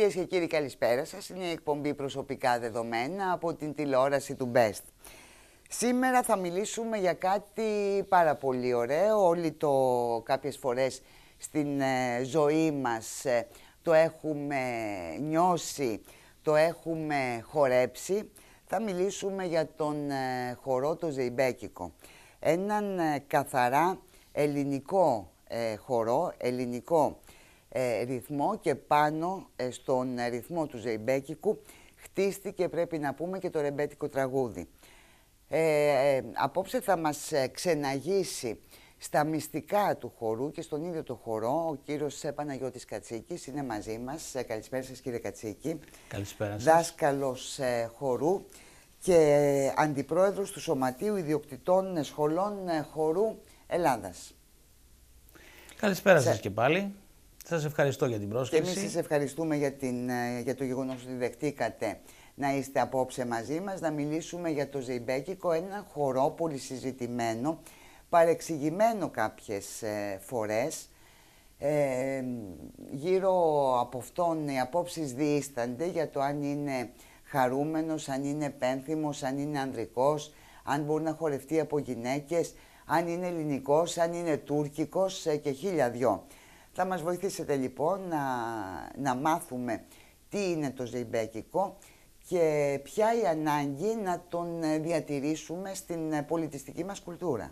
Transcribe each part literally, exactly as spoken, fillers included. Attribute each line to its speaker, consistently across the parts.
Speaker 1: Κυρίες και κύριοι, καλησπέρα σας. Είναι η εκπομπή Προσωπικά Δεδομένα από την τηλεόραση του Best. Σήμερα θα μιλήσουμε για κάτι πάρα πολύ ωραίο. Όλοι το κάποιες φορές στην ε, ζωή μας ε, το έχουμε νιώσει, το έχουμε χορέψει. Θα μιλήσουμε για τον ε, χορό το ζεϊμπέκικο. Έναν ε, καθαρά ελληνικό ε, χορό, ελληνικό ε, ρυθμό, και πάνω ε, στον ε, ρυθμό του ζεϊμπέκικου χτίστηκε, πρέπει να πούμε, και το ρεμπέτικο τραγούδι. Ε, ε, απόψε θα μας ε, ξεναγήσει στα μυστικά του χορού και στον ίδιο το χορό ο κύριος Παναγιώτης Κατσίκης. Είναι μαζί μας. Ε, καλησπέρα σας, κύριε Κατσίκη.
Speaker 2: Καλησπέρα σας.
Speaker 1: Δάσκαλος ε, χορού και ε, αντιπρόεδρος του Σωματείου Ιδιοκτητών Σχολών ε, Χορού Ελλάδας.
Speaker 2: Καλησπέρα σας και πάλι. Σας ευχαριστώ για την πρόσκληση.
Speaker 1: Και εμείς σας ευχαριστούμε για, την, για το γεγονός ότι δεχτήκατε να είστε απόψε μαζί μας, να μιλήσουμε για το ζεϊμπέκικο, ένα χορό πολύ συζητημένο, παρεξηγημένο κάποιες ε, φορές. Ε, γύρω από αυτόν οι απόψεις διήστανται για το αν είναι χαρούμενος, αν είναι πένθυμος, αν είναι ανδρικός, αν μπορεί να χορευτεί από γυναίκες, αν είναι ελληνικός, αν είναι τουρκικός ε, και χίλια δυο. Θα μας βοηθήσετε λοιπόν να, να μάθουμε τι είναι το ζεϊμπέκικο και ποια η ανάγκη να τον διατηρήσουμε στην πολιτιστική μας κουλτούρα.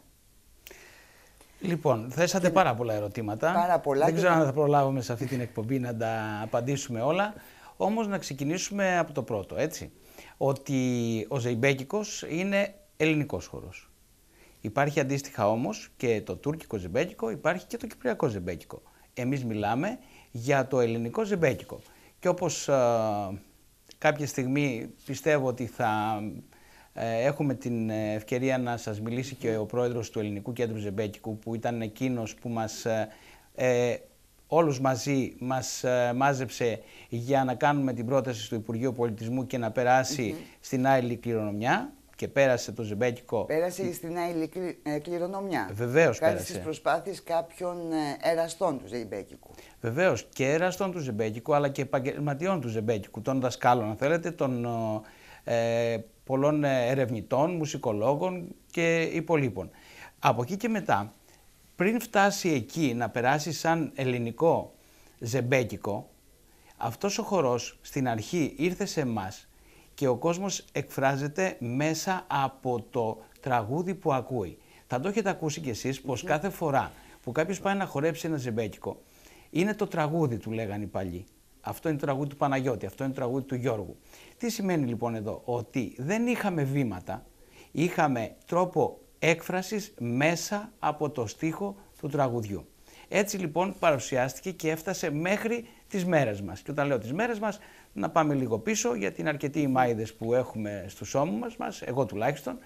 Speaker 2: Λοιπόν, θέσατε και πάρα πολλά ερωτήματα.
Speaker 1: Πάρα πολλά.
Speaker 2: Δεν ξέρω αν θα προλάβουμε σε αυτή την εκπομπή να τα απαντήσουμε όλα. Όμως να ξεκινήσουμε από το πρώτο, έτσι. Ότι ο ζεϊμπέκικος είναι ελληνικός χορός. Υπάρχει αντίστοιχα όμως και το τουρκικό ζεϊμπέκικο, υπάρχει και το κυπριακό ζεϊμπέκικο. Εμείς μιλάμε για το ελληνικό ζεϊμπέκικο. Και όπως α, κάποια στιγμή πιστεύω ότι θα ε, έχουμε την ευκαιρία να σας μιλήσει και ο πρόεδρος του Ελληνικού Κέντρου Ζεϊμπέκικου, που ήταν εκείνος που μας, ε, όλους μαζί μας ε, μάζεψε για να κάνουμε την πρόταση στο Υπουργείο Πολιτισμού και να περάσει mm-hmm. στην άειλη κληρονομιά. Και πέρασε το ζεϊμπέκικο. Πέρασε
Speaker 1: στην άειλη κληρονομιά.
Speaker 2: Βεβαίως πέρασε.
Speaker 1: Κάτι στις προσπάθειες κάποιων εραστών του ζεϊμπέκικου.
Speaker 2: Βεβαίως, και εραστών του ζεϊμπέκικου, αλλά και επαγγελματιών του ζεϊμπέκικου, των δασκάλων, αν θέλετε, των ε, πολλών ερευνητών, μουσικολόγων και υπολείπων. Από εκεί και μετά, πριν φτάσει εκεί να περάσει σαν ελληνικό ζεϊμπέκικο, αυτός ο χορός στην αρχή ήρθε σε εμάς. Και ο κόσμος εκφράζεται μέσα από το τραγούδι που ακούει. Θα το έχετε ακούσει κι εσείς πως mm-hmm. κάθε φορά που κάποιος πάει να χορέψει ένα ζεϊμπέκικο, είναι το τραγούδι του, λέγανε οι παλιοί. Αυτό είναι το τραγούδι του Παναγιώτη, αυτό είναι το τραγούδι του Γιώργου. Τι σημαίνει λοιπόν εδώ? Ότι δεν είχαμε βήματα, είχαμε τρόπο έκφρασης μέσα από το στίχο του τραγουδιού. Έτσι λοιπόν παρουσιάστηκε και έφτασε μέχρι τις μέρες μας. Και όταν λέω τις μέρες μας, να πάμε λίγο πίσω, γιατί είναι αρκετοί οι μάιδες που έχουμε στους ώμους μας, εγώ τουλάχιστον,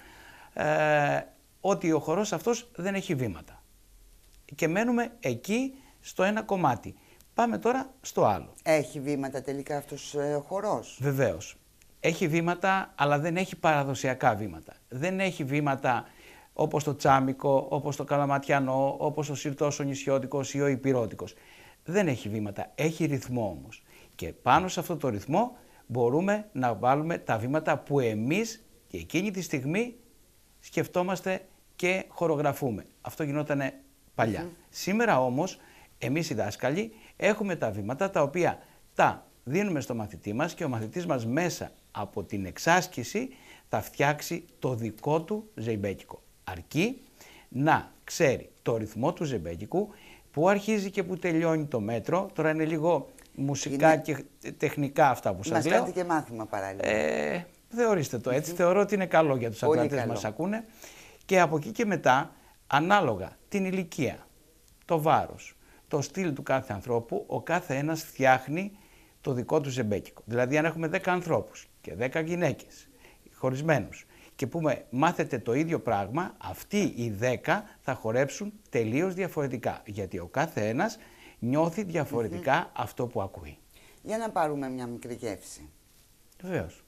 Speaker 2: ε, ότι ο χορός αυτός δεν έχει βήματα. Και μένουμε εκεί στο ένα κομμάτι. Πάμε τώρα στο άλλο.
Speaker 1: Έχει βήματα τελικά αυτός ο χορός?
Speaker 2: Βεβαίως. Έχει βήματα, αλλά δεν έχει παραδοσιακά βήματα. Δεν έχει βήματα όπως το τσάμικο, όπως το καλαματιανό, όπως ο σιρτός ο νησιώτικος ή ο υπηρώτικος. Δεν έχει βήματα, έχει ρυθμό όμως. Και πάνω σε αυτό το ρυθμό μπορούμε να βάλουμε τα βήματα που εμείς και εκείνη τη στιγμή σκεφτόμαστε και χορογραφούμε. Αυτό γινόταν παλιά. Mm-hmm. Σήμερα όμως εμείς οι δάσκαλοι έχουμε τα βήματα τα οποία τα δίνουμε στο μαθητή μας και ο μαθητής μας μέσα από την εξάσκηση θα φτιάξει το δικό του ζεϊμπέκικο. Αρκεί να ξέρει το ρυθμό του ζεϊμπέκικου, που αρχίζει και που τελειώνει το μέτρο. Τώρα είναι λίγο μουσικά είναι... και τεχνικά αυτά που σας
Speaker 1: μας
Speaker 2: λέω.
Speaker 1: Μας κάνετε και μάθημα παράλληλα.
Speaker 2: Ε, θεωρήστε το έτσι. Mm-hmm. Θεωρώ ότι είναι καλό για τους ακροατές που μας ακούνε. Και από εκεί και μετά, ανάλογα την ηλικία, το βάρος, το στυλ του κάθε ανθρώπου, ο κάθε ένας φτιάχνει το δικό του ζεϊμπέκικο. Δηλαδή αν έχουμε δέκα ανθρώπους και δέκα γυναίκες χωρισμένους και πούμε μάθετε το ίδιο πράγμα, αυτοί οι δέκα θα χορέψουν τελείως διαφορετικά. Γιατί ο κάθε ένας νιώθει διαφορετικά mm-hmm. αυτό που ακούει.
Speaker 1: Για να πάρουμε μια μικρή γεύση.
Speaker 2: Βεβαίως.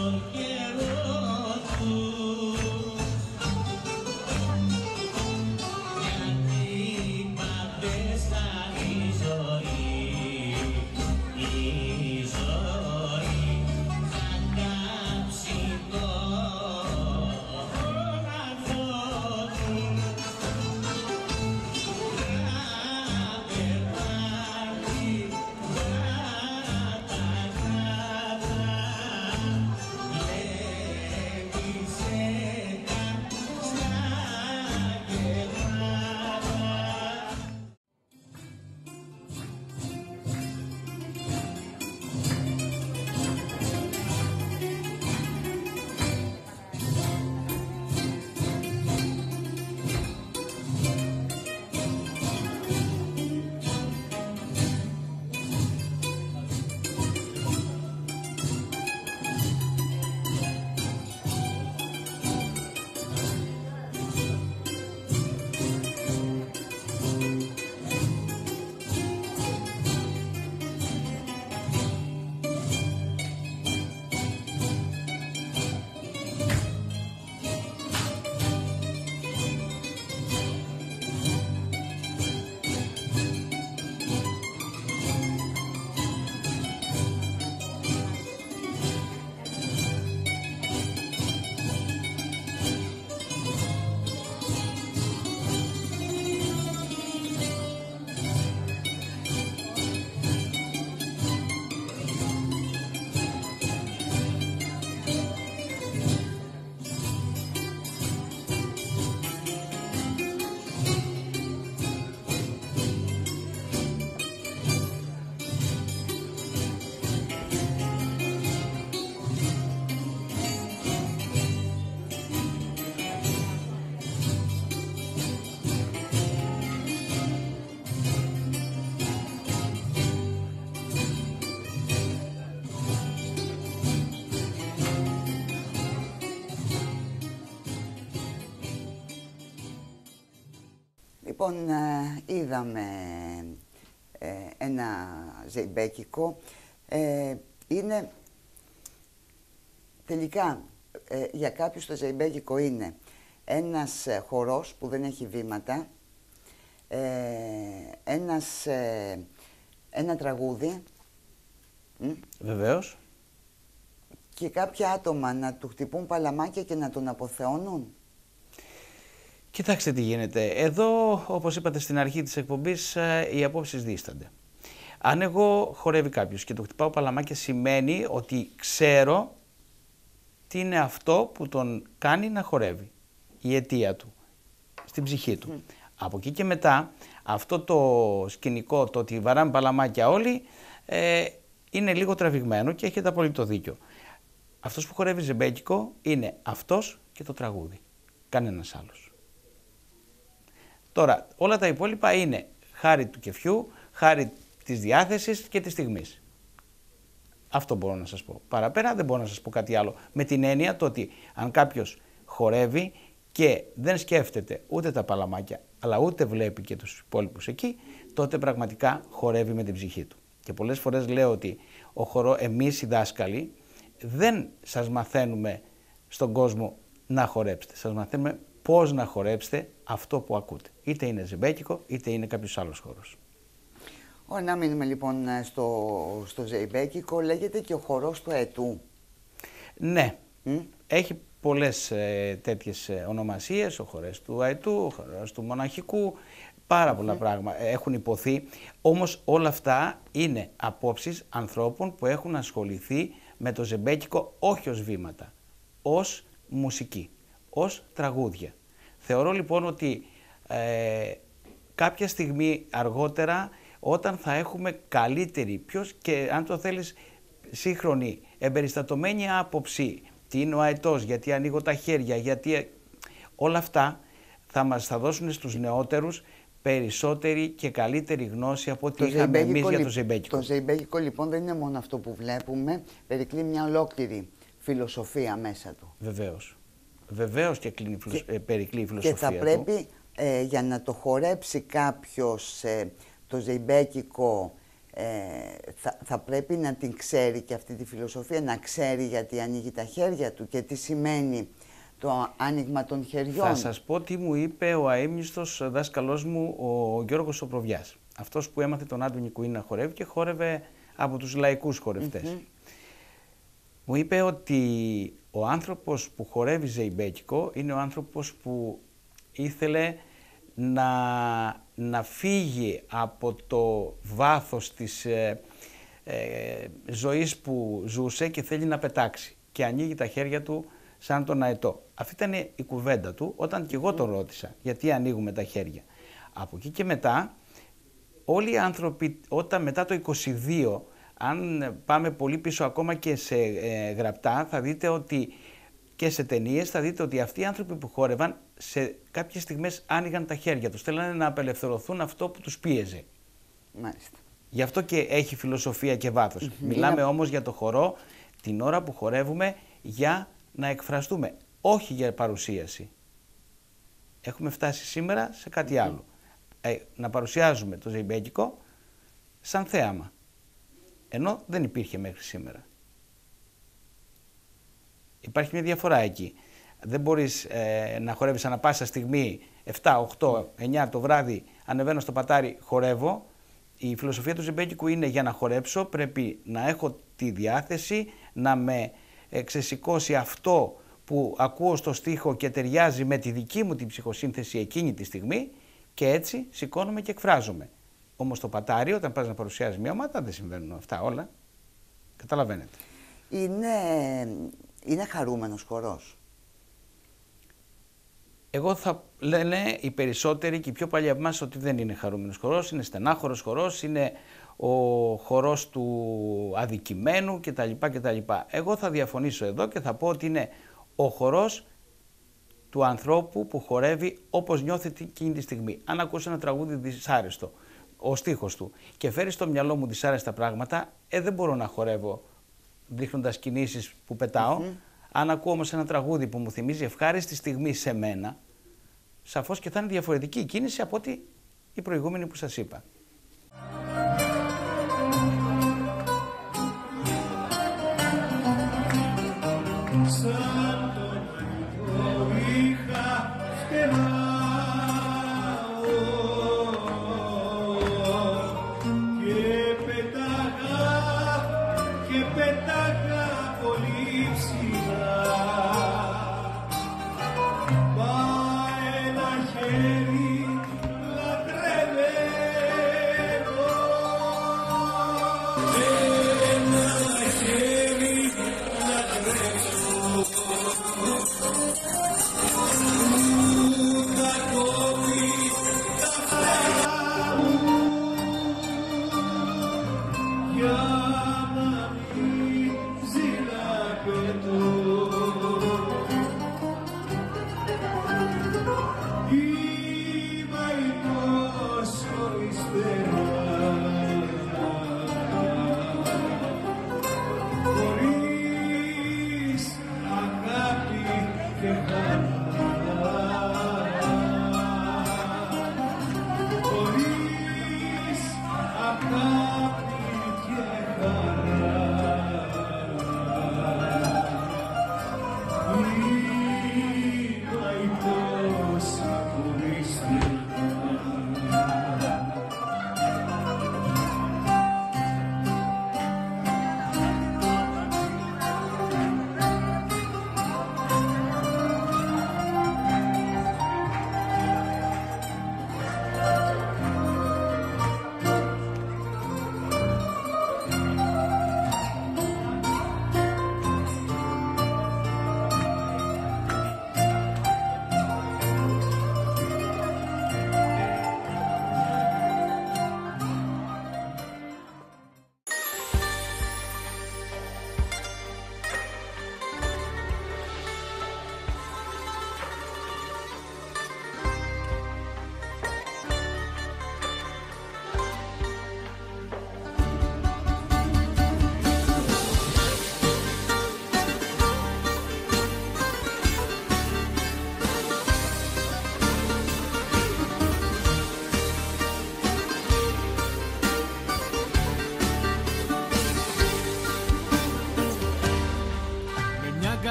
Speaker 1: Λοιπόν, είδαμε ε, ένα ζεϊμπέκικο. Ε, είναι τελικά ε, για κάποιους το ζεϊμπέκικο είναι ένας ε, χορός που δεν έχει βήματα, ε, ένας, ε, ένα τραγούδι.
Speaker 2: Βεβαίως.
Speaker 1: Και κάποια άτομα να του χτυπούν παλαμάκια και να τον αποθεώνουν.
Speaker 2: Κοιτάξτε τι γίνεται. Εδώ, όπως είπατε στην αρχή της εκπομπής, οι απόψεις δίστανται. Αν εγώ χορεύει κάποιος και του χτυπάω παλαμάκια, σημαίνει ότι ξέρω τι είναι αυτό που τον κάνει να χορεύει. Η αιτία του, στην ψυχή του. Mm. Από εκεί και μετά, αυτό το σκηνικό, το ότι βαράμε παλαμάκια όλοι, ε, είναι λίγο τραβηγμένο και έχετε απολύτω δίκιο. Αυτός που χορεύει ζεμπέκικο είναι αυτός και το τραγούδι. Κανένας άλλος. Τώρα, όλα τα υπόλοιπα είναι χάρη του κεφιού, χάρη της διάθεσης και της στιγμής. Αυτό μπορώ να σας πω. Παραπέρα δεν μπορώ να σας πω κάτι άλλο. Με την έννοια το ότι αν κάποιος χορεύει και δεν σκέφτεται ούτε τα παλαμάκια, αλλά ούτε βλέπει και τους υπόλοιπους εκεί, τότε πραγματικά χορεύει με την ψυχή του. Και πολλές φορές λέω ότι ο χορό, εμείς οι δάσκαλοι δεν σας μαθαίνουμε στον κόσμο να χορέψετε. Σας μαθαίνουμε πώς να χορέψετε αυτό που ακούτε. Είτε είναι ζεμπέκικο, είτε είναι κάποιος άλλος χορός.
Speaker 1: Ωραία, να μείνουμε λοιπόν στο, στο ζεϊμπέκικο. Λέγεται και ο χορός του αετού.
Speaker 2: Ναι, mm? έχει πολλές ε, τέτοιες ε, ονομασίες, ο χορός του αετού, ο χορός του μοναχικού, πάρα πολλά mm. πράγματα έχουν υποθεί. Όμως όλα αυτά είναι απόψεις ανθρώπων που έχουν ασχοληθεί με το ζεμπέκικο όχι ως βήματα, ως μουσική, ως τραγούδια. Θεωρώ λοιπόν ότι ε, κάποια στιγμή αργότερα, όταν θα έχουμε καλύτερη, ποιος και αν το θέλεις σύγχρονη, εμπεριστατωμένη άποψη, τι είναι ο αετός, γιατί ανοίγω τα χέρια, γιατί όλα αυτά θα μας θα δώσουν στους νεότερους περισσότερη και καλύτερη γνώση από ό,τι είχαμε εμείς για το ζεϊμπέκικο.
Speaker 1: Το ζεϊμπέκικο λοιπόν δεν είναι μόνο αυτό που βλέπουμε, περικλεί μια ολόκληρη φιλοσοφία μέσα του.
Speaker 2: Βεβαίως. Βεβαίως και, κλείνει, και περικλεί η φιλοσοφία.
Speaker 1: Και θα πρέπει ε, για να το χορέψει κάποιος ε, το ζεϊμπέκικο ε, θα, θα πρέπει να την ξέρει και αυτή τη φιλοσοφία, να ξέρει γιατί ανοίγει τα χέρια του και τι σημαίνει το άνοιγμα των χεριών.
Speaker 2: Θα σας πω τι μου είπε ο αείμνηστος δάσκαλός μου, ο Γιώργος ο Προβιάς. Αυτός που έμαθε τον Άντωνη Κουίν να χορεύει και χόρευε από τους λαϊκούς χορευτές. Mm-hmm. Μου είπε ότι ο άνθρωπος που χορεύει ζεϊμπέκικο είναι ο άνθρωπος που ήθελε να, να φύγει από το βάθος της ε, ε, ζωής που ζούσε και θέλει να πετάξει και ανοίγει τα χέρια του σαν τον αετό. Αυτή ήταν η κουβέντα του όταν και εγώ τον ρώτησα γιατί ανοίγουμε τα χέρια. Από εκεί και μετά όλοι οι άνθρωποι όταν μετά το είκοσι δύο, αν πάμε πολύ πίσω ακόμα και σε ε, γραπτά, θα δείτε ότι και σε ταινίες θα δείτε ότι αυτοί οι άνθρωποι που χόρευαν σε κάποιες στιγμές άνοιγαν τα χέρια τους. Θέλανε να απελευθερωθούν αυτό που τους πίεζε.
Speaker 1: Μάλιστα.
Speaker 2: Γι' αυτό και έχει φιλοσοφία και βάθος. Mm-hmm. Μιλάμε Είναι... όμως για το χορό την ώρα που χορεύουμε για να εκφραστούμε, όχι για παρουσίαση. Έχουμε φτάσει σήμερα σε κάτι mm-hmm. άλλο. Ε, να παρουσιάζουμε το ζεϊμπέκικο σαν θέαμα. Ενώ δεν υπήρχε μέχρι σήμερα. Υπάρχει μια διαφορά εκεί. Δεν μπορείς ε, να χορεύεις ανά πάσα στιγμή επτά, οκτώ, εννιά το βράδυ, ανεβαίνω στο πατάρι, χορεύω. Η φιλοσοφία του ζεϊμπέκικου είναι για να χορέψω πρέπει να έχω τη διάθεση να με ε, ξεσηκώσει αυτό που ακούω στο στίχο και ταιριάζει με τη δική μου την ψυχοσύνθεση εκείνη τη στιγμή και έτσι σηκώνομαι και εκφράζομαι. Όμως στο πατάρι, όταν πας να παρουσιάζεις μια ομάδα, δεν συμβαίνουν αυτά όλα. Καταλαβαίνετε.
Speaker 1: Είναι, είναι χαρούμενος χορός.
Speaker 2: Εγώ θα λένε οι περισσότεροι και οι πιο παλιοί από εμάς ότι δεν είναι χαρούμενος χορός, είναι στενάχωρος χορός, είναι ο χορός του αδικημένου κτλ. κτλ. Εγώ θα διαφωνήσω εδώ και θα πω ότι είναι ο χορός του ανθρώπου που χορεύει όπως νιώθει εκείνη τη στιγμή. Αν ακούσει ένα τραγούδι δυσάρεστο, ο στίχος του και φέρει στο μυαλό μου δυσάρεστα πράγματα, ε, δεν μπορώ να χορεύω δείχνοντας κινήσεις που πετάω. Mm-hmm. Αν ακούω όμως ένα τραγούδι που μου θυμίζει ευχάριστη στιγμή σε μένα, σαφώς και θα είναι διαφορετική η κίνηση από ότι η προηγούμενη που σας είπα.
Speaker 3: Χωρίς αγάπη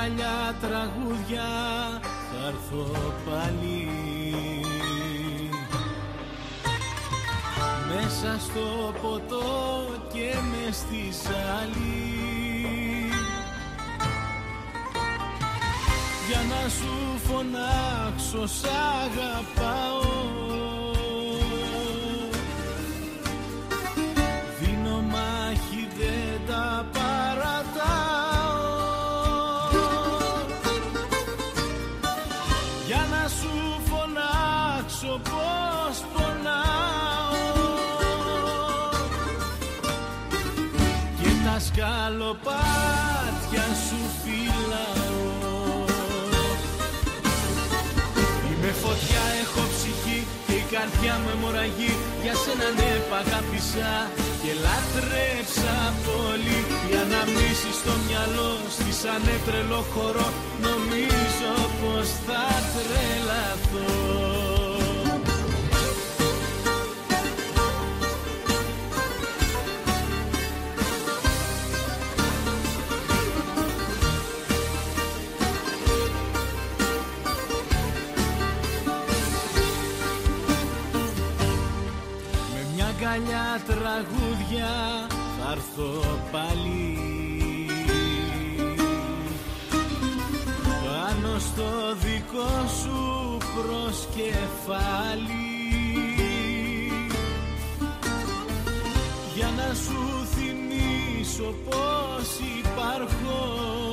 Speaker 3: αγκαλιά τραγούδια θα έρθω πάλι. Μέσα στο ποτό και μες στη ζάλη, για να σου φωνάξω σ' αγαπάω. Δίνω μάχη, δεν τα παρατάω, για να σου φωνάξω πως πονάω. Και τα σκαλοπάτια σου φυλάω. Με φωτιά έχω ψυχή και η καρδιά με μοραγεί. Για σένα ναι π' αγάπησα και λάτρεψα πολύ. Οι αναμνήσεις στο μυαλό στη σαν τρελό χορό, νομίζω πως θα τρελαθώ. Αγκαλιά τραγούδια θα έρθω πάλι. Πάνω στο δικό σου προσκεφάλι, για να σου θυμίσω πως υπάρχω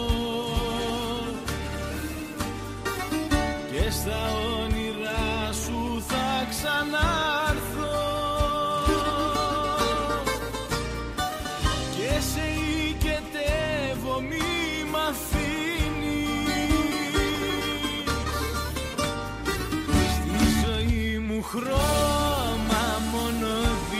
Speaker 3: και στα όνειρά σου θα ξανάρθω. Σε οικετεύω, μη μ' αφήνεις. Στη ζωή μου χρώμα μόνο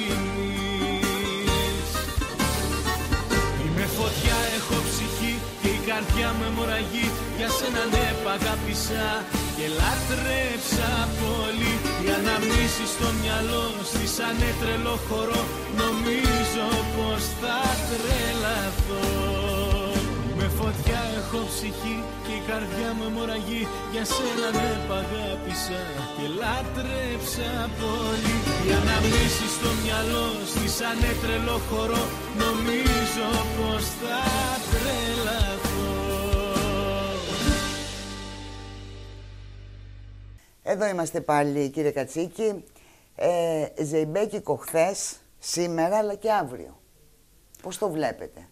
Speaker 3: δίνεις. Είμαι φωτιά, έχω ψυχή και η καρδιά με μοραγεί. Για σένα ναι π' αγάπησα και λάτρεψα πολύ. Οι αναμνήσεις στο μυαλό στη σαν τρελό χορό, νομίζω πως θα τρελαθώ. Με φωτιά έχω ψυχή και η καρδιά με μοραγεί. Για σένα ναι π' αγάπησα και λάτρεψα πολύ. Οι αναμνήσεις στο μυαλό στη σαν τρελό χορό, νομίζω πως θα τρελαθώ.
Speaker 1: Εδώ είμαστε πάλι, κύριε Κατσίκη. Ε, Ζεϊμπέκικο χθες, σήμερα αλλά και αύριο. Πώς το βλέπετε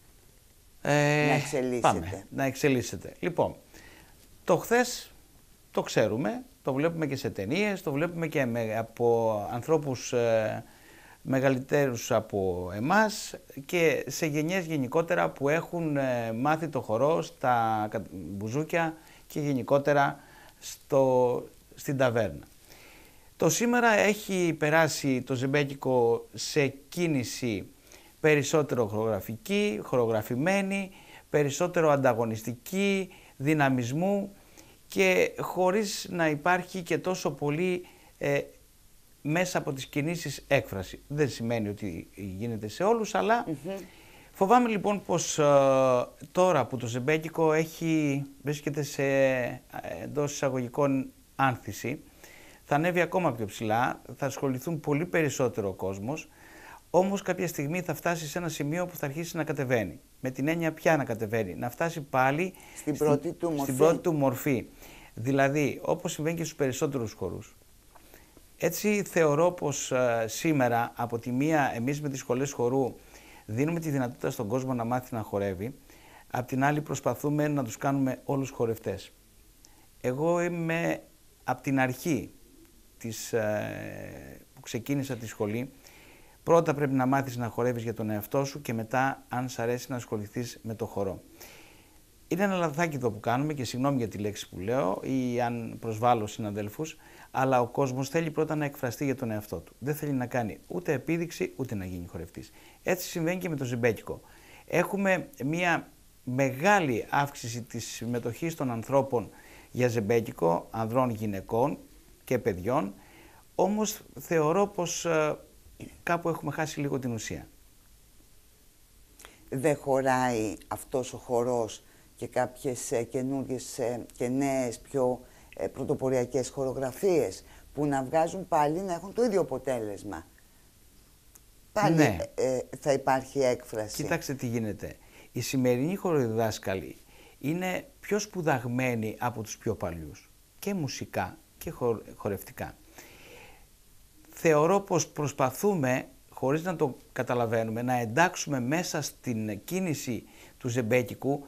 Speaker 2: ε,
Speaker 1: να εξελίσσεται?
Speaker 2: Πάμε, να εξελίσσεται. Λοιπόν, το χθες το ξέρουμε, το βλέπουμε και σε ταινίες, το βλέπουμε και με, από ανθρώπους ε, μεγαλύτερους από εμάς και σε γενιές γενικότερα που έχουν ε, μάθει το χορό στα μπουζούκια και γενικότερα στο, στην ταβέρνα. Το σήμερα έχει περάσει το ζεμπέκικο σε κίνηση περισσότερο χορογραφική, χορογραφημένη, περισσότερο ανταγωνιστική, δυναμισμού και χωρίς να υπάρχει και τόσο πολύ ε, μέσα από τις κινήσεις έκφραση. Δεν σημαίνει ότι γίνεται σε όλους, αλλά mm-hmm. φοβάμαι λοιπόν πως ε, τώρα που το ζεμπέκικο έχει, βρίσκεται σε εντός εισαγωγικών άνθηση, θα ανέβει ακόμα πιο ψηλά, θα ασχοληθούν πολύ περισσότερο ο κόσμος, όμως κάποια στιγμή θα φτάσει σε ένα σημείο που θα αρχίσει να κατεβαίνει. Με την έννοια πια να κατεβαίνει, να φτάσει πάλι
Speaker 1: στην πρώτη του μορφή.
Speaker 2: Στην πρώτη του μορφή. Δηλαδή, όπως συμβαίνει και στους περισσότερους χορούς. Έτσι θεωρώ πως ε, σήμερα, από τη μία, εμείς με τις σχολές χορού δίνουμε τη δυνατότητα στον κόσμο να μάθει να χορεύει, απ' την άλλη προσπαθούμε να τους κάνουμε όλους χορευτές. Εγώ είμαι από την αρχή της, ε, που ξεκίνησα τη σχολή, πρώτα πρέπει να μάθεις να χορεύεις για τον εαυτό σου και μετά, αν σ' αρέσει, να ασχοληθείς με το χορό. Είναι ένα λαθάκι εδώ που κάνουμε και συγγνώμη για τη λέξη που λέω ή αν προσβάλλω συναδέλφους, αλλά ο κόσμος θέλει πρώτα να εκφραστεί για τον εαυτό του. Δεν θέλει να κάνει ούτε επίδειξη ούτε να γίνει χορευτής. Έτσι συμβαίνει και με το ζεμπέκικο. Έχουμε μια μεγάλη αύξηση της συμμετοχής των ανθρώπων για ζεμπέκικο, ανδρών, γυναικών και παιδιών, όμως θεωρώ πως ε, κάπου έχουμε χάσει λίγο την ουσία.
Speaker 1: Δεν χωράει αυτός ο χορός και κάποιες ε, καινούργιες ε, και νέες πιο ε, πρωτοποριακές χορογραφίες που να βγάζουν πάλι να έχουν το ίδιο αποτέλεσμα. Πάλι
Speaker 2: ναι.
Speaker 1: ε, θα υπάρχει έκφραση.
Speaker 2: Κοιτάξτε τι γίνεται. Οι σημερινοί χοροδιδάσκαλοι είναι πιο σπουδαγμένοι από τους πιο παλιούς. Και μουσικά και χο, χορευτικά. Θεωρώ πως προσπαθούμε, χωρίς να το καταλαβαίνουμε, να εντάξουμε μέσα στην κίνηση του ζεμπέκικου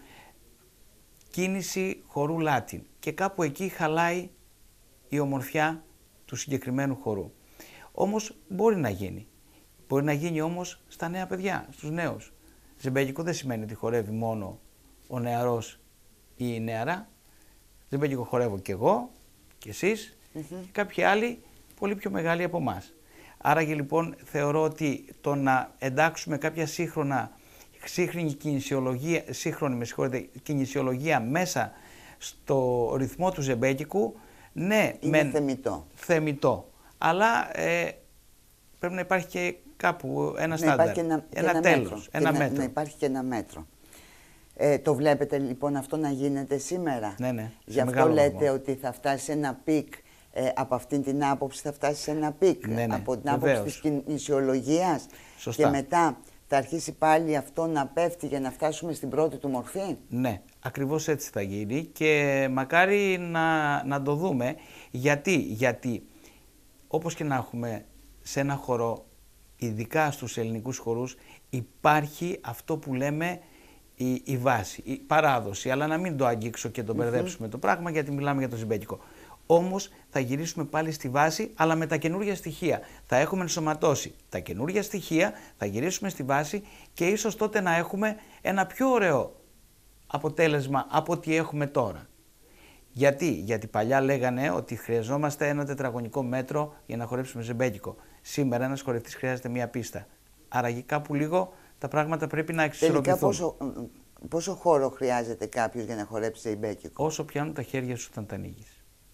Speaker 2: κίνηση χορού Λάτιν. Και κάπου εκεί χαλάει η ομορφιά του συγκεκριμένου χορού. Όμως μπορεί να γίνει. Μπορεί να γίνει όμως στα νέα παιδιά, στους νέους. Ζεμπέκικο δεν σημαίνει ότι χορεύει μόνο ο νεαρός ή η νεαρά. Ζεμπέκικο χορεύω και εγώ και εσείς mm-hmm. και κάποιοι άλλοι πολύ πιο μεγάλοι από εμάς. Άρα και λοιπόν θεωρώ ότι το να εντάξουμε κάποια σύγχρονα, σύγχρονη κινησιολογία, σύγχρονη με συγχωρείτε, κινησιολογία μέσα στο ρυθμό του ζεμπέκικου, ναι,
Speaker 1: είναι
Speaker 2: μεν,
Speaker 1: θεμιτό.
Speaker 2: θεμιτό. Αλλά ε, πρέπει να υπάρχει και κάπου ένα
Speaker 1: να
Speaker 2: στάνταρ,
Speaker 1: και ένα,
Speaker 2: ένα,
Speaker 1: ένα
Speaker 2: τέλος,
Speaker 1: μέτρο.
Speaker 2: ένα
Speaker 1: να,
Speaker 2: μέτρο.
Speaker 1: Να υπάρχει και ένα μέτρο. Ε, το βλέπετε λοιπόν αυτό να γίνεται σήμερα.
Speaker 2: Ναι, ναι.
Speaker 1: Γι' αυτό λέτε βαθμό. Ότι θα φτάσει σε ένα πικ, ε, από αυτήν την άποψη θα φτάσει σε ένα πικ.
Speaker 2: Ναι, ναι.
Speaker 1: Από την
Speaker 2: Βεβαίως.
Speaker 1: άποψη της κινησιολογίας.
Speaker 2: Σωστά.
Speaker 1: Και μετά θα αρχίσει πάλι αυτό να πέφτει για να φτάσουμε στην πρώτη του μορφή.
Speaker 2: Ναι, ακριβώς έτσι θα γίνει και μακάρι να, να το δούμε. Γιατί, γιατί όπως και να έχουμε σε ένα χορό, ειδικά στους ελληνικούς χορούς, υπάρχει αυτό που λέμε η, η βάση, η παράδοση, αλλά να μην το αγγίξω και το μπερδέψουμε mm-hmm. το πράγμα, γιατί μιλάμε για το ζεμπέκικο. Όμως θα γυρίσουμε πάλι στη βάση, αλλά με τα καινούργια στοιχεία. Θα έχουμε ενσωματώσει τα καινούργια στοιχεία, θα γυρίσουμε στη βάση και ίσως τότε να έχουμε ένα πιο ωραίο αποτέλεσμα από ό,τι έχουμε τώρα. Γιατί, γιατί παλιά λέγανε ότι χρειαζόμαστε ένα τετραγωνικό μέτρο για να χορέψουμε ζεμπέκικο. Σήμερα ένας χορευτής χρειάζεται μία πίστα. Άρα κάπου λίγο τα πράγματα πρέπει να εξισορροπηθούν.
Speaker 1: Τελικά πόσο, πόσο χώρο χρειάζεται κάποιος για να χορέψει ζεμπέκικο?
Speaker 2: Όσο πιάνουν τα χέρια σου όταν τα ανοίγεις.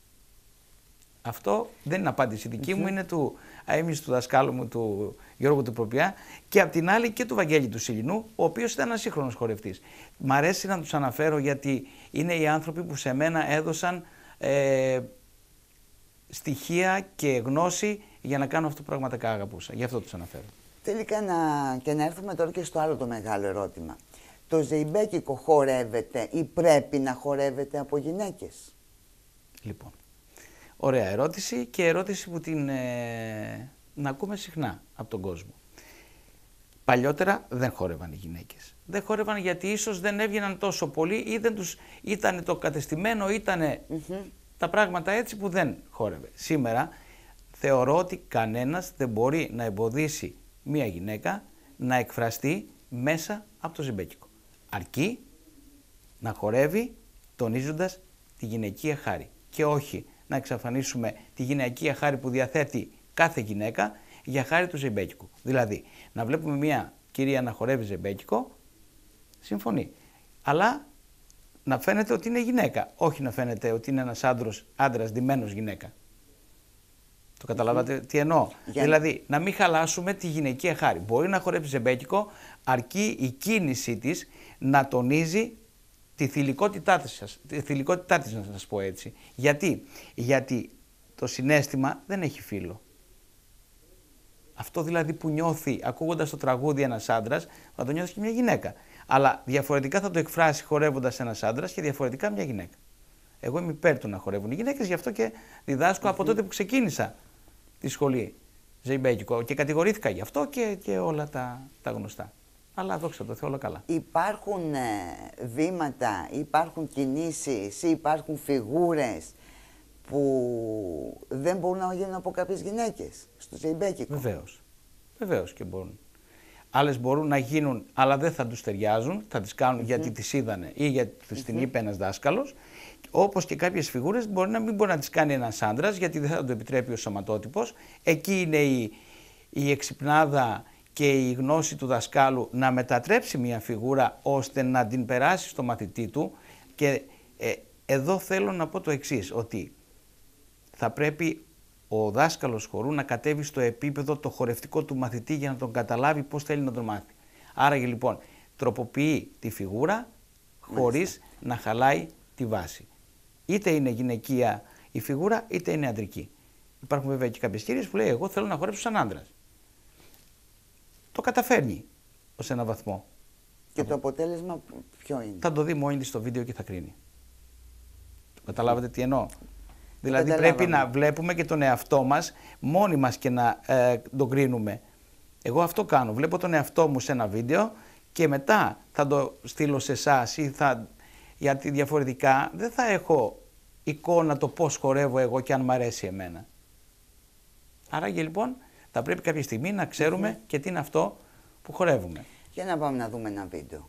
Speaker 2: Αυτό δεν είναι απάντηση δική mm-hmm. μου, είναι του αείμνηστου του δασκάλου μου, του Γιώργου του Προπιά, και απ' την άλλη και του Βαγγέλη του Σιλινού, ο οποίος ήταν ένας σύγχρονος χορευτής. Μ' αρέσει να τους αναφέρω γιατί είναι οι άνθρωποι που σε μένα έδωσαν ε, στοιχεία και γνώση για να κάνω αυτό που πραγματικά αγαπούσα. Γι' αυτό τους αναφέρω.
Speaker 1: Τελικά να, και να έρθουμε τώρα και στο άλλο το μεγάλο ερώτημα. Το ζεϊμπέκικο χορεύεται ή πρέπει να χορεύεται από γυναίκες?
Speaker 2: Λοιπόν, ωραία ερώτηση και ερώτηση που την ε, να ακούμε συχνά από τον κόσμο. Παλιότερα δεν χόρευαν οι γυναίκες. Δεν χόρευαν γιατί ίσως δεν έβγαιναν τόσο πολύ ή δεν τους ήταν το κατεστημένο, ήταν mm-hmm. τα πράγματα έτσι που δεν χόρευε. Σήμερα θεωρώ ότι κανένας δεν μπορεί να εμποδίσει μία γυναίκα να εκφραστεί μέσα από το ζεμπέκικο. Αρκεί να χορεύει τονίζοντας τη γυναικεία χάρη και όχι να εξαφανίσουμε τη γυναικεία χάρη που διαθέτει κάθε γυναίκα για χάρη του ζεμπέκικου. Δηλαδή, να βλέπουμε μία κυρία να χορεύει ζεμπέκικο, συμφωνεί. Αλλά να φαίνεται ότι είναι γυναίκα, όχι να φαίνεται ότι είναι ένας άντρος, άντρας ντυμένος γυναίκα. Το καταλάβατε τι εννοώ? Για... Δηλαδή, να μην χαλάσουμε τη γυναικεία χάρη. Μπορεί να χορεύει ζεμπέκικο, αρκεί η κίνησή της να τονίζει τη θηλυκότητά της, τη θηλυκότητά της, να σας πω έτσι. Γιατί? Γιατί το συναίσθημα δεν έχει φύλο. Αυτό δηλαδή που νιώθει ακούγοντας το τραγούδι ένας άντρας, θα το νιώθει και μια γυναίκα. Αλλά διαφορετικά θα το εκφράσει χορεύοντας ένας άντρας και διαφορετικά μια γυναίκα. Εγώ είμαι υπέρ του να χορεύουν οι γυναίκες, γι' αυτό και διδάσκω mm-hmm. από τότε που ξεκίνησα τη σχολή ζεϊμπέκικο και κατηγορήθηκα γι' αυτό και, και όλα τα, τα γνωστά. Αλλά δόξα τω Θεώ, όλα καλά.
Speaker 1: Υπάρχουν ε, βήματα, υπάρχουν κινήσεις ή υπάρχουν φιγούρες που δεν μπορούν να γίνουν από κάποιες γυναίκες στο ζεϊμπέκικο?
Speaker 2: Βεβαίως. Βεβαίως και μπορούν. Άλλες μπορούν να γίνουν, αλλά δεν θα τους ταιριάζουν, θα τις κάνουν mm-hmm. γιατί τις είδανε ή γιατί mm-hmm. την είπε ένας δάσκαλος. Όπως και κάποιες φιγούρες μπορεί να μην μπορεί να τις κάνει ένας άντρας, γιατί δεν θα το επιτρέπει ο σωματότυπος. Εκεί είναι η, η εξυπνάδα και η γνώση του δασκάλου να μετατρέψει μια φιγούρα ώστε να την περάσει στο μαθητή του. Και ε, εδώ θέλω να πω το εξής, ότι θα πρέπει ο δάσκαλος χορού να κατέβει στο επίπεδο το χορευτικό του μαθητή για να τον καταλάβει πώς θέλει να τον μάθει. Άρα λοιπόν τροποποιεί τη φιγούρα χωρίς να χαλάει τη βάση. Είτε είναι γυναικεία η φιγούρα, είτε είναι αντρική. Υπάρχουν βέβαια και κάποιες κυρίες που λέει εγώ θέλω να χορέψω σαν άντρας. Το καταφέρνει ως ένα βαθμό.
Speaker 1: Και το αποτέλεσμα ποιο είναι?
Speaker 2: Θα το δει μόνη της στο βίντεο και θα κρίνει. Καταλάβατε τι εννοώ? Δηλαδή πρέπει να βλέπουμε και τον εαυτό μας μόνοι μας και να ε, τον κρίνουμε. Εγώ αυτό κάνω. Βλέπω τον εαυτό μου σε ένα βίντεο και μετά θα το στείλω σε εσάς ή θα... γιατί διαφορετικά δεν θα έχω εικόνα το πώς χορεύω εγώ και αν μ' αρέσει εμένα. Άρα και λοιπόν θα πρέπει κάποια στιγμή να ξέρουμε mm-hmm. και τι είναι αυτό που χορεύουμε.
Speaker 1: Για να πάμε να δούμε ένα βίντεο.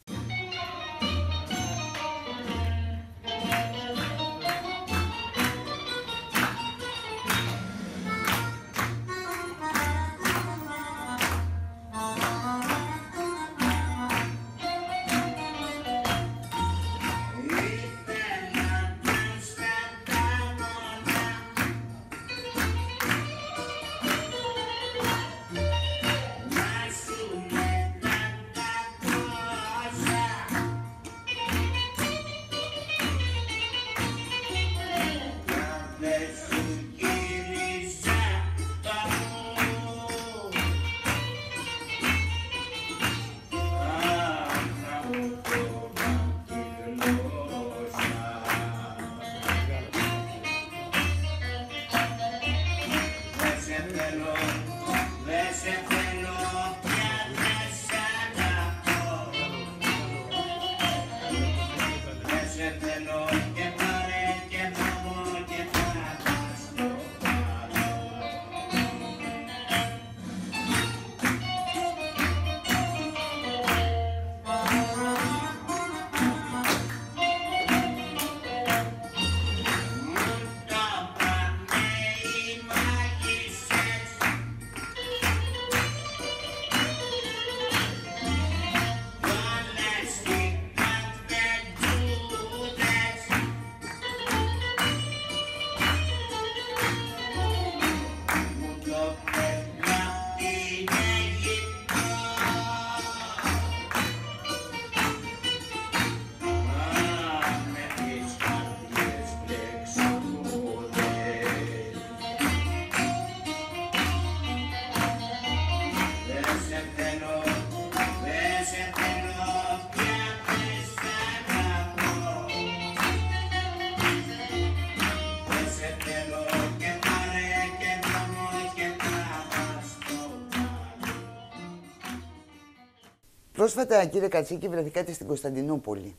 Speaker 1: Πρόσφατα, κύριε Κατσίκη, βρεθήκατε στην Κωνσταντινούπολη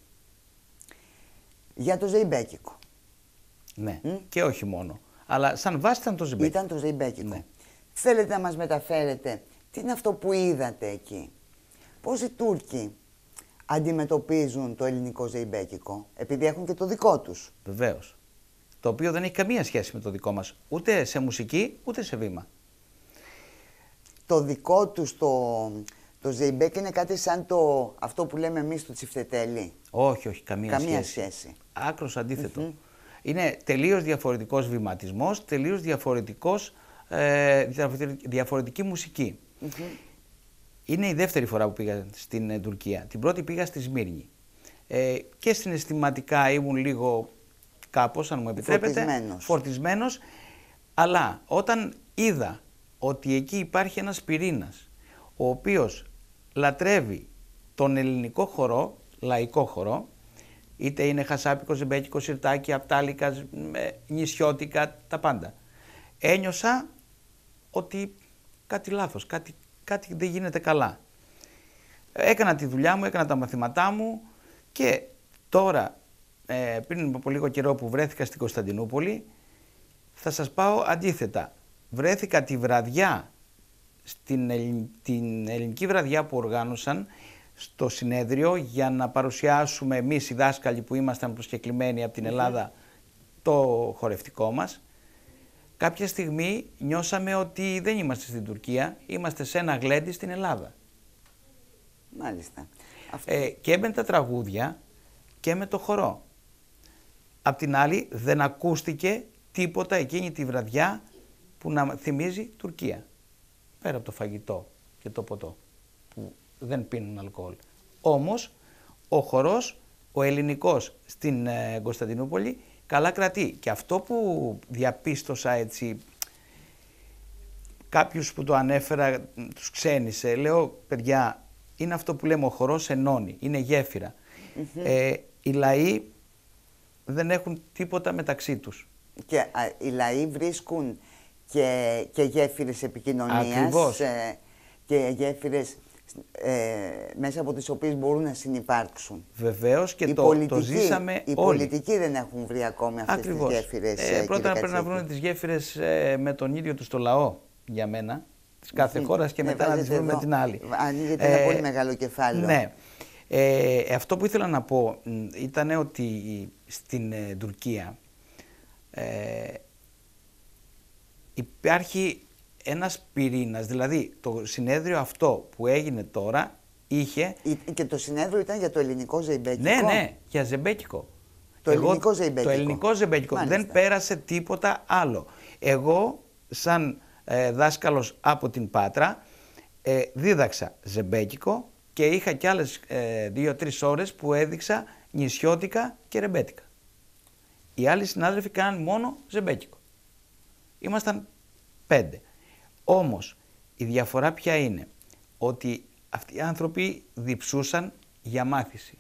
Speaker 1: για το Ζεϊμπέκικο.
Speaker 2: Ναι, mm? και όχι μόνο. Αλλά σαν βάση ήταν το Ζεϊμπέκικο.
Speaker 1: Ήταν το Ζεϊμπέκικο.
Speaker 2: Ναι.
Speaker 1: Θέλετε να μας μεταφέρετε τι είναι αυτό που είδατε εκεί? Πώς οι Τούρκοι αντιμετωπίζουν το ελληνικό Ζεϊμπέκικο, επειδή έχουν και το δικό τους?
Speaker 2: Βεβαίως. Το οποίο δεν έχει καμία σχέση με το δικό μας, ούτε σε μουσική, ούτε σε βήμα.
Speaker 1: Το δικό τους το... Το Ζεϊμπέκ είναι κάτι σαν το, αυτό που λέμε εμείς το τσιφτετέλι?
Speaker 2: Όχι, όχι, καμία,
Speaker 1: καμία
Speaker 2: σχέση.
Speaker 1: σχέση.
Speaker 2: Άκρος αντίθετο.
Speaker 1: Mm-hmm.
Speaker 2: Είναι τελείως διαφορετικός βηματισμός, τελείως διαφορετικός, ε, διαφορετική μουσική. Mm-hmm. Είναι η δεύτερη φορά που πήγα στην ε, Τουρκία. Την πρώτη πήγα στη Σμύρνη. Ε, και συναισθηματικά ήμουν λίγο κάπως, αν μου επιτρέπετε,
Speaker 1: φορτισμένος.
Speaker 2: φορτισμένος. Αλλά όταν είδα ότι εκεί υπάρχει ένας πυρήνας, ο οποίος λατρεύει τον ελληνικό χορό, λαϊκό χορό, είτε είναι χασάπικο, ζεμπέκικο, σιρτάκι, απτάλικα, νησιώτικα, τα πάντα. Ένιωσα ότι κάτι λάθος, κάτι, κάτι δεν γίνεται καλά. Έκανα τη δουλειά μου, έκανα τα μαθήματά μου και τώρα, ε, πριν από λίγο καιρό που βρέθηκα στην Κωνσταντινούπολη, θα σας πάω αντίθετα. Βρέθηκα τη βραδιά, στην ελλην... την ελληνική βραδιά που οργάνωσαν στο συνέδριο για να παρουσιάσουμε εμείς οι δάσκαλοι που ήμασταν προσκεκλημένοι από την Ελλάδα το χορευτικό μας. Κάποια στιγμή νιώσαμε ότι δεν είμαστε στην Τουρκία, είμαστε σε ένα γλέντι στην Ελλάδα.
Speaker 1: Μάλιστα.
Speaker 2: Ε, και με τα τραγούδια και με το χορό. Απ' την άλλη δεν ακούστηκε τίποτα εκείνη τη βραδιά που να θυμίζει Τουρκία. Πέρα από το φαγητό και το ποτό που δεν πίνουν αλκοόλ. Όμως ο χορός ο ελληνικός στην ε, Κωνσταντινούπολη καλά κρατεί. Και αυτό που διαπίστωσα έτσι, κάποιους που το ανέφερα τους ξένησε, λέω παιδιά, είναι αυτό που λέμε ο χορός ενώνει, είναι γέφυρα. Mm-hmm. Ε, οι λαοί δεν έχουν τίποτα μεταξύ τους.
Speaker 1: Και α, οι λαοί βρίσκουν και, και γέφυρες επικοινωνίας.
Speaker 2: Ακριβώς.
Speaker 1: Ε, και γέφυρες ε, μέσα από τις οποίες μπορούν να συνυπάρξουν.
Speaker 2: Βεβαίως και το, το ζήσαμε
Speaker 1: οι
Speaker 2: όλοι.
Speaker 1: Οι πολιτικοί δεν έχουν βρει ακόμη αυτές
Speaker 2: Ακριβώς.
Speaker 1: τις γέφυρες.
Speaker 2: Ε,
Speaker 1: ε,
Speaker 2: πρώτα πρέπει να βρουν τις γέφυρες ε, με τον ίδιο τους το λαό, για μένα, της κάθε χώρας και
Speaker 1: ναι,
Speaker 2: μετά να τις βρουν με την άλλη.
Speaker 1: Ανοίγεται ένα
Speaker 2: ε,
Speaker 1: πολύ μεγάλο κεφάλαιο.
Speaker 2: Ναι. Ε, αυτό που ήθελα να πω ήταν ότι στην ε, Τουρκία ε, υπάρχει ένας πυρήνας, δηλαδή το συνέδριο αυτό που έγινε τώρα είχε...
Speaker 1: Και το συνέδριο ήταν για το ελληνικό ζεϊμπέκικο.
Speaker 2: Ναι, ναι, για ζεμπέκικο.
Speaker 1: Το
Speaker 2: Εγώ,
Speaker 1: ελληνικό ζεϊμπέκικο.
Speaker 2: Το ελληνικό ζεμπέκικο. Δεν πέρασε τίποτα άλλο. Εγώ, σαν ε, δάσκαλος από την Πάτρα, ε, δίδαξα ζεμπέκικο και είχα κι άλλες ε, δύο-τρεις ώρες που έδειξα νησιώτικα και ρεμπέτικα. Οι άλλοι συνάδελφοι κάναν μόνο ζεμπέκικο. Ήμασταν πέντε. Όμως η διαφορά ποια είναι? Ότι αυτοί οι άνθρωποι διψούσαν για μάθηση.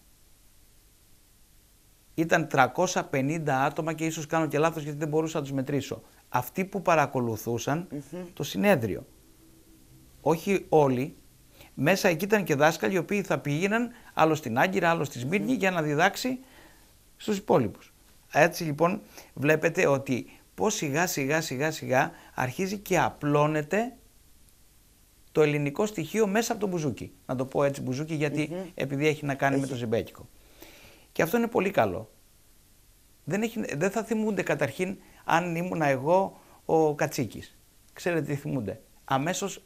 Speaker 2: Ήταν τριακόσια πενήντα άτομα και ίσως κάνω και λάθος γιατί δεν μπορούσα να τους μετρήσω. Αυτοί που παρακολουθούσαν mm-hmm. το συνέδριο. Όχι όλοι. Μέσα εκεί ήταν και δάσκαλοι οι οποίοι θα πήγαιναν άλλο στην Άγκυρα, άλλο στη Σμύρνη mm-hmm. για να διδάξει στους υπόλοιπους. Έτσι λοιπόν βλέπετε ότι πώς σιγά σιγά σιγά σιγά αρχίζει και απλώνεται το ελληνικό στοιχείο μέσα από το μπουζούκι. Να το πω έτσι μπουζούκι γιατί mm-hmm. επειδή έχει να κάνει έχει. με το ζεμπέκικο. Και αυτό είναι πολύ καλό. Δεν, έχει, δεν θα θυμούνται καταρχήν αν ήμουν εγώ ο Κατσίκης. Ξέρετε τι θυμούνται? Αμέσως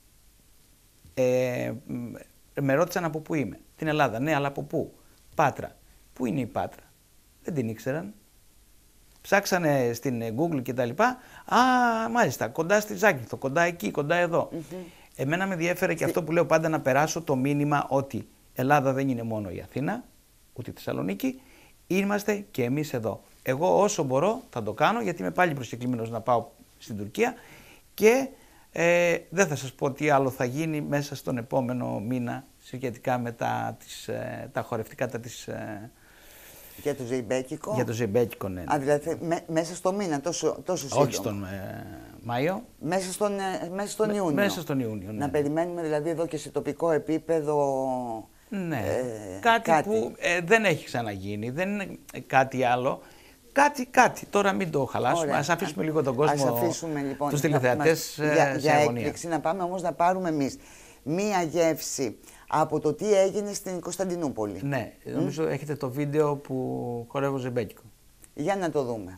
Speaker 2: ε, με ρώτησαν από πού είμαι. Την Ελλάδα. Ναι, αλλά από πού? Πάτρα. Πού είναι η Πάτρα? Δεν την ήξεραν. Ψάξανε στην Google και τα λοιπά. Α, μάλιστα, κοντά στη Ζάκυνθο, κοντά εκεί, κοντά εδώ. Mm-hmm. Εμένα με διέφερε και αυτό που λέω πάντα, να περάσω το μήνυμα ότι Ελλάδα δεν είναι μόνο η Αθήνα, ούτε η Θεσσαλονίκη, είμαστε και εμείς εδώ. Εγώ όσο μπορώ θα το κάνω, γιατί είμαι πάλι προσκεκλημένος να πάω στην Τουρκία και ε, δεν θα σας πω τι άλλο θα γίνει μέσα στον επόμενο μήνα σχετικά με τα, τις, ε, τα χορευτικά τα της... Ε,
Speaker 1: για το ζεϊμπέκικο.
Speaker 2: Για το ζεϊμπέκικο, ναι.
Speaker 1: Α, δηλαδή με, μέσα στο μήνα, τόσο, τόσο σύντομα.
Speaker 2: Όχι στον ε, Μάιο.
Speaker 1: Μέσα στον, ε, μέσα στον
Speaker 2: με,
Speaker 1: Ιούνιο.
Speaker 2: Μέσα στον Ιούνιο, ναι.
Speaker 1: Να περιμένουμε δηλαδή εδώ και σε τοπικό επίπεδο...
Speaker 2: Ναι,
Speaker 1: ε,
Speaker 2: κάτι,
Speaker 1: κάτι
Speaker 2: που ε, δεν έχει ξαναγίνει, δεν είναι κάτι άλλο. Κάτι, κάτι. Τώρα μην το χαλάσουμε. Ωραία. Ας αφήσουμε λίγο τον κόσμο,
Speaker 1: ας αφήσουμε, λοιπόν,
Speaker 2: τους τηλεθεατές
Speaker 1: να, για,
Speaker 2: σε
Speaker 1: για
Speaker 2: αγωνία.
Speaker 1: έκπληξη να πάμε όμως να πάρουμε εμείς μία γεύση από το τι έγινε στην Κωνσταντινούπολη.
Speaker 2: Ναι, mm? νομίζω έχετε το βίντεο που χορεύω ζεμπέκικο.
Speaker 1: Για να το δούμε.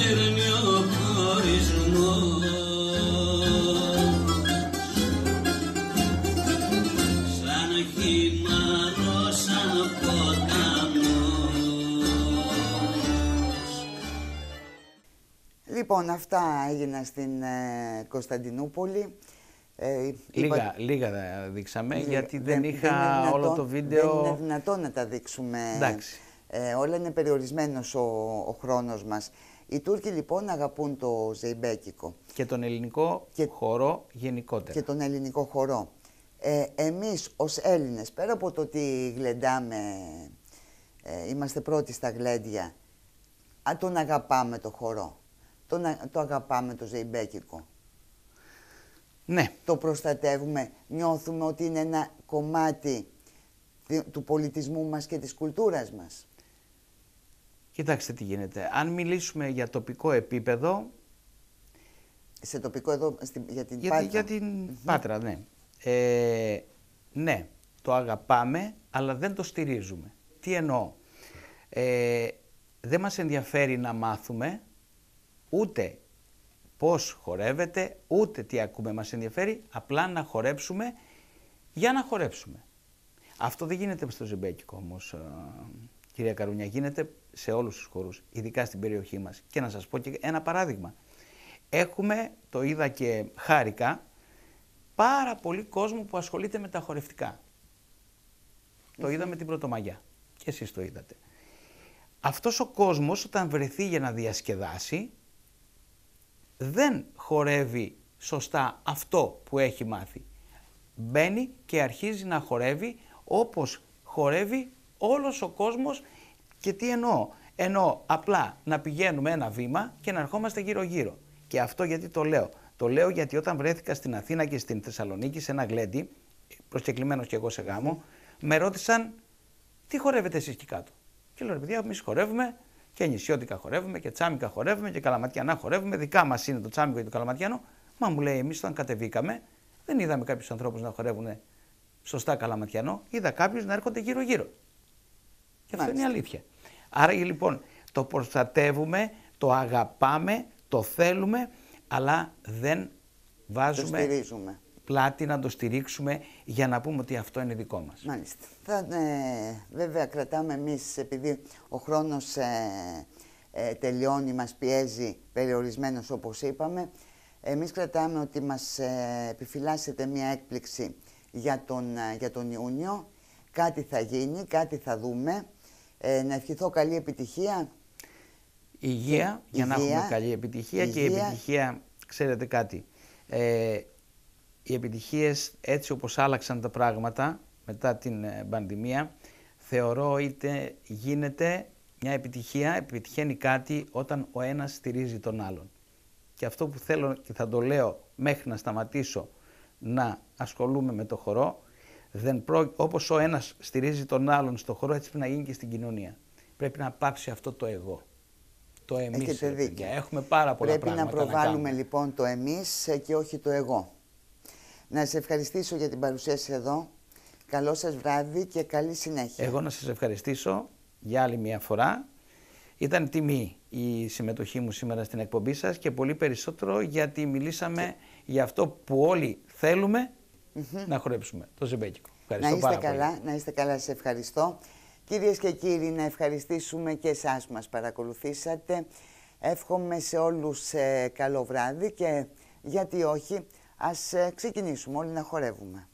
Speaker 3: σέρνει ο χωρισμός. Σαν χειμώνα, σαν ποταμός.
Speaker 1: Λοιπόν, αυτά έγιναν στην ε, Κωνσταντινούπολη. Ε,
Speaker 2: λίγα,
Speaker 1: είπα...
Speaker 2: λίγα δείξαμε,
Speaker 1: λίγα.
Speaker 2: γιατί δεν,
Speaker 1: δεν
Speaker 2: είχα
Speaker 1: δεν δυνατόν,
Speaker 2: όλο το βίντεο.
Speaker 1: Δεν είναι δυνατόν να τα δείξουμε.
Speaker 2: Εντάξει.
Speaker 1: Ε, όλα είναι περιορισμένος ο, ο χρόνος μας. Οι Τούρκοι λοιπόν αγαπούν το ζεϊμπέκικο.
Speaker 2: Και τον ελληνικό
Speaker 1: και,
Speaker 2: χορό γενικότερα.
Speaker 1: Και τον ελληνικό χορό. Ε, εμείς ως Έλληνες, πέρα από το ότι γλεντάμε, ε, είμαστε πρώτοι στα γλέντια, α, τον αγαπάμε το χορό. Τον, το αγαπάμε το ζεϊμπέκικο.
Speaker 2: Ναι.
Speaker 1: Το προστατεύουμε, νιώθουμε ότι είναι ένα κομμάτι του πολιτισμού μας και της κουλτούρας μας.
Speaker 2: Κοιτάξτε τι γίνεται. Αν μιλήσουμε για τοπικό επίπεδο...
Speaker 1: Σε τοπικό εδώ, στη, για την
Speaker 2: για,
Speaker 1: Πάτρα.
Speaker 2: Για την
Speaker 1: mm-hmm.
Speaker 2: Πάτρα, ναι. Ε, ναι, το αγαπάμε, αλλά δεν το στηρίζουμε. Τι εννοώ. Ε, δεν μας ενδιαφέρει να μάθουμε ούτε πώς χορεύεται, ούτε τι ακούμε. Μας ενδιαφέρει απλά να χορέψουμε για να χορέψουμε. Αυτό δεν γίνεται στο ζεμπέκικο όμως, κυρία Καρούνια, γίνεται σε όλους τους χορούς, ειδικά στην περιοχή μας. Και να σας πω και ένα παράδειγμα. Έχουμε, το είδα και χάρηκα, πάρα πολύ κόσμο που ασχολείται με τα χορευτικά. Mm-hmm. Το είδαμε την Πρωτομαγιά και εσείς το είδατε. Αυτός ο κόσμος όταν βρεθεί για να διασκεδάσει, δεν χορεύει σωστά αυτό που έχει μάθει. Μπαίνει και αρχίζει να χορεύει όπως χορεύει όλος ο κόσμος. Και τι εννοώ. Εννοώ απλά να πηγαίνουμε ένα βήμα και να ερχόμαστε γύρω-γύρω. Και αυτό γιατί το λέω. Το λέω γιατί όταν βρέθηκα στην Αθήνα και στην Θεσσαλονίκη σε ένα γλέντι, προσκεκλημένος και εγώ σε γάμο, με ρώτησαν τι χορεύετε εσείς εκεί κάτω. Και λέω ρε παιδιά, εμείς χορεύουμε και νησιώτικα χορεύουμε και τσάμικα χορεύουμε και καλαματιανά χορεύουμε. Δικά μας είναι το τσάμικο και το καλαματιανό. Μα μου λέει, εμείς όταν κατεβήκαμε, δεν είδαμε κάποιους ανθρώπους να χορεύουν σωστά καλαματιανό, είδα κάποιους να έρχονται γύρω-γύρω. Και αυτό είναι η αλήθεια. Άρα λοιπόν το προστατεύουμε, το αγαπάμε, το θέλουμε, αλλά δεν βάζουμε πλάτη να το στηρίξουμε για να πούμε ότι αυτό είναι δικό μας.
Speaker 1: Μάλιστα. Θα, ε, βέβαια κρατάμε εμείς, επειδή ο χρόνος ε, ε, τελειώνει, μας πιέζει περιορισμένος όπως είπαμε, εμείς κρατάμε ότι μας ε, επιφυλάσσεται μια έκπληξη για τον, ε, για τον Ιούνιο. Κάτι θα γίνει, κάτι θα δούμε. Ε, να ευχηθώ καλή επιτυχία.
Speaker 2: Υγεία,
Speaker 1: και,
Speaker 2: για
Speaker 1: υγεία,
Speaker 2: να έχουμε καλή επιτυχία. Υγεία. Και η επιτυχία, ξέρετε κάτι, ε, οι επιτυχίες έτσι όπως άλλαξαν τα πράγματα μετά την ε, πανδημία, θεωρώ είτε γίνεται μια επιτυχία, επιτυχαίνει κάτι όταν ο ένας στηρίζει τον άλλον. Και αυτό που θέλω και θα το λέω μέχρι να σταματήσω να ασχολούμαι με το χορό, δεν προ... όπως ο ένας στηρίζει τον άλλον στο χορό, έτσι πρέπει να γίνει και στην κοινωνία. Πρέπει να πάψει αυτό το εγώ. Το εμείς.
Speaker 1: Έχετε δίκιο.
Speaker 2: Έχουμε πάρα πολλά
Speaker 1: πρέπει
Speaker 2: πράγματα
Speaker 1: να προβάλλουμε
Speaker 2: να
Speaker 1: λοιπόν το εμείς και όχι το εγώ. Να σε ευχαριστήσω για την παρουσία σας εδώ. Καλό σας βράδυ και καλή συνέχεια.
Speaker 2: Εγώ να σας ευχαριστήσω για άλλη μια φορά. Ήταν τιμή η συμμετοχή μου σήμερα στην εκπομπή σας και πολύ περισσότερο γιατί μιλήσαμε και... για αυτό που όλοι θέλουμε mm-hmm. να χορέψουμε, το ζεμπέκικο. Ευχαριστώ
Speaker 1: να είστε
Speaker 2: πάρα
Speaker 1: καλά,
Speaker 2: πολύ.
Speaker 1: Να είστε καλά, σας ευχαριστώ. Κυρίες και κύριοι, να ευχαριστήσουμε και εσάς που μας παρακολουθήσατε. Εύχομαι σε όλους ε, καλό βράδυ και γιατί όχι, ας ε, ξεκινήσουμε όλοι να χορεύουμε.